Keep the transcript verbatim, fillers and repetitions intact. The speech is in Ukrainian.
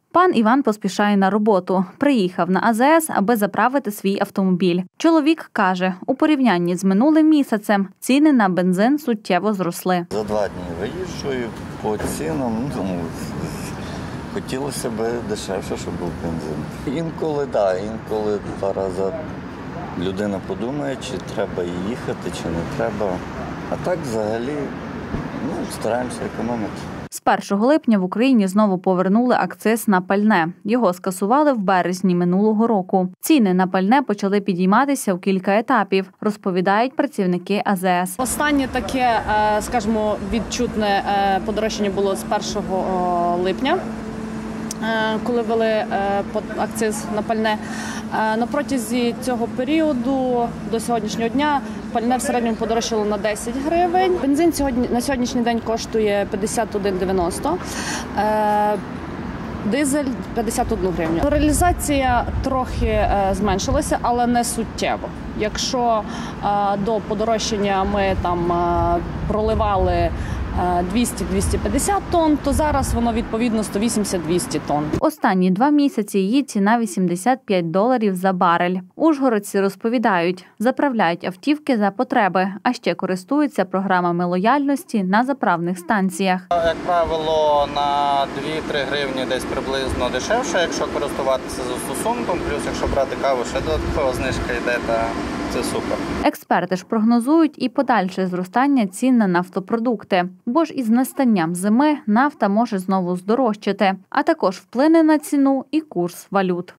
Пан Іван поспішає на роботу. Приїхав на АЗС, аби заправити свій автомобіль. Чоловік каже, у порівнянні з минулим місяцем ціни на бензин суттєво зросли. За два дні виїжджаю по цінам, ну, хотілося б дешевше, щоб був бензин. Інколи, так, да, інколи два рази людина подумає, чи треба їхати, чи не треба. А так взагалі ну, стараємося економити. З першого липня в Україні знову повернули акциз на пальне. Його скасували в березні минулого року. Ціни на пальне почали підійматися в кілька етапів, розповідають працівники АЗС. Останнє таке, скажімо, відчутне подорожчання було з першого липня, коли ввели акциз на пальне. На протязі цього періоду до сьогоднішнього дня пальне в середньому подорожчало на десять гривень. Бензин сьогодні, на сьогоднішній день коштує п'ятдесят один дев'яносто, дизель – п'ятдесят одну гривню. Реалізація трохи зменшилася, але не суттєво. Якщо до подорожчання ми там проливали двісті - двісті п'ятдесят тонн, то зараз воно відповідно сто вісімдесят - двісті тонн. Останні два місяці її ціна вісімдесят п'ять доларів за барель. Ужгородці розповідають, заправляють автівки за потреби, а ще користуються програмами лояльності на заправних станціях. Як правило, на дві-три гривні десь приблизно дешевше, якщо користуватися застосунком, плюс якщо брати каву, ще додаткова знижка йде, та це супер. Експерти ж прогнозують і подальше зростання цін на нафтопродукти. Бо ж із настанням зими нафта може знову здорожчати, а також вплине на ціну і курс валют.